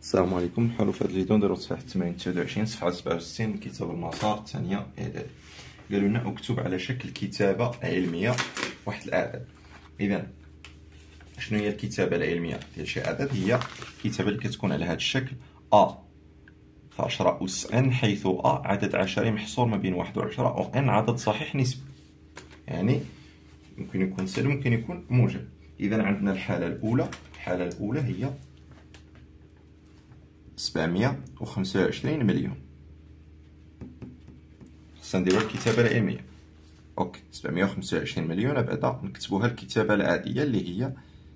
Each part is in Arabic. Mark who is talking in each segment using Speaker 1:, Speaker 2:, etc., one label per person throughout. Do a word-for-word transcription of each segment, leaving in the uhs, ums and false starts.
Speaker 1: السلام عليكم. نحاولوا في هذا الفيديو نديرو تصحيح التمارين تسعة وعشرين صفحة سبعة وستين من كتاب المسار الثانية إعدادي. قالوا لنا اكتب على شكل كتابة علمية واحد الأعداد. إذا شنو هي الكتابة العلمية ديال شي عدد؟ هي الكتابة اللي كتكون على هذا الشكل أ في عشرة أس إن، حيث أ عدد عشري محصور ما بين واحد وعشرة و إن عدد صحيح نسبي، يعني ممكن يكون سالب ممكن يكون موجب. إذا عندنا الحالة الأولى، الحالة الأولى هي سبعمية وخمسة وعشرين مليون. خصنا نديرو الكتابة العلمية. اوكي، سبعمية وخمسة وعشرين مليون بعدا نكتبوها الكتابة العادية اللي هي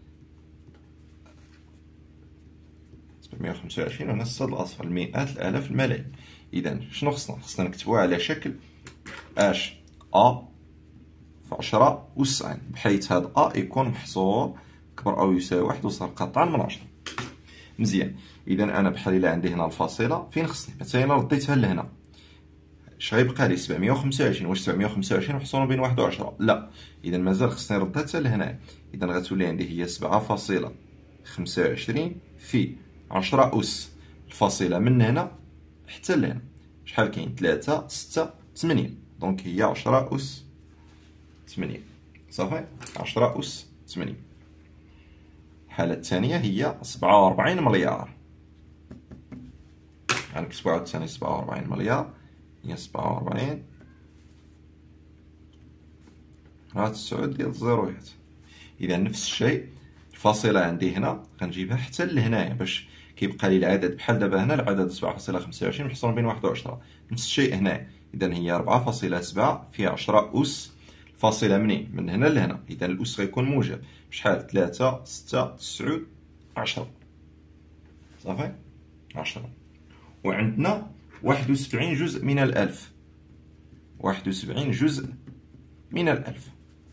Speaker 1: سبعمية وخمسة وعشرين هنا الصاد الأصفر، المئات الآلاف الملايين. إذا شنو خصنا؟ خصنا نكتبوها على شكل اش أ في عشرة أس إن، بحيث هاد أ يكون محصور أكبر أو يساوي واحد وصار قطعا من عشرة. مزيان. إذا أنا بحال إلا عندي هنا الفاصلة فين خصني؟ مثلا إلا رديتها لهنا اش غيبقى لي؟ سبعمية وخمسة وعشرين. واش سبعمية وخمسة وعشرين محصورة بين واحد وعشرة؟ لا. إذا مازال خصني نردها حتى لهنا. إذا غتولي عندي هي سبعة فاصلة خمسة وعشرين في عشرة أس. الفاصلة من هنا حتى لهنا شحال كاين؟ تلاتة ستة تمنية. دونك هي عشرة أس تمنية. صافي، عشرة أس تمنية. الحالة الثانية هي سبعة وربعين مليار. غنكتبو عاوتاني سبعة وربعين مليار هي سبعة وربعين راه تسعود ديال الزيرويات. إذا نفس الشيء الفاصلة عندي هنا غنجيبها حتى لهنايا باش كيبقى لي العدد بحال دابا هنا العدد سبعة فاصلة خمسة وعشرين محصور بين واحد وعشرة. نفس الشيء هنا. إذا هي أربعة فاصلة سبعة في عشرة أس. الفاصلة منين؟ من هنا لهنا. إذا الأس غيكون موجب بشحال؟ تلاتة ستة تسعود عشرة. صافي، عشرة. وعندنا واحد وسبعين جزء من الألف. واحد وسبعين جزء من الألف.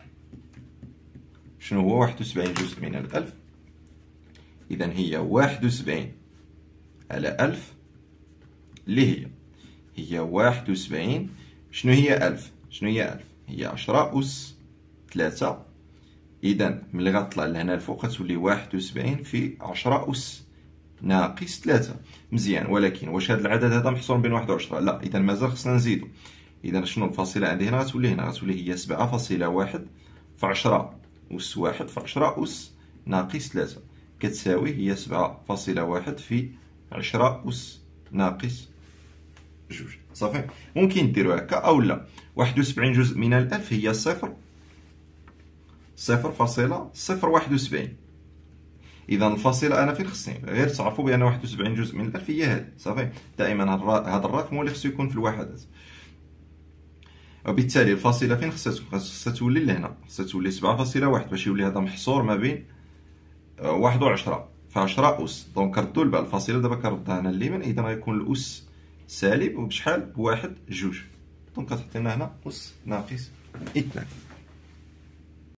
Speaker 1: شنو هو واحد وسبعين جزء من الألف؟ إذا هي واحد وسبعين على ألف اللي هي هي واحد وسبعين. شنو هي ألف؟ شنو هي ألف؟ هي عشرة أس تلاتة. إذا ملي غطلع لهنا الفوق غتولي واحد وسبعين في عشرة أس ناقص ثلاثة. مزيان. ولكن واش هذا العدد هذا محصور بين واحد وعشرة؟ لا. إذا مازال خصنا نزيدو. إذا شنو الفاصلة عندي هنا؟ غتولي هنا غتولي هي سبعة فاصلة واحد في عشرة أس واحد في عشرة أس ناقص ثلاثة، كتساوي هي سبعة فاصلة واحد في عشرة أس ناقص جوج. صافي. ممكن ديرو هكا أو لا. واحد وسبعين جزء من الألف هي صفر صفر فاصلة صفر واحد وسبعين. إذا الفاصلة أنا فين خصني؟ غير تعرفوا بأن واحد وسبعين جزء من الألف هي هذه. صافي. دائما هذا الرقم هو اللي خصو يكون في الوحدات. وبالتالي الفاصلة فين خصها تكون؟ خصها تولي لهنا، خصها تولي سبعة فاصلة واحد باش يولي هذا محصور ما بين واحد وعشرة في عشرة أس. دونك ردو البال الفاصلة دابا كنردها هنا اليمين. إذا غيكون الأس سالب وبشحال؟ بواحد جوج. دونك كتعطينا هنا أس ناقص اثنان.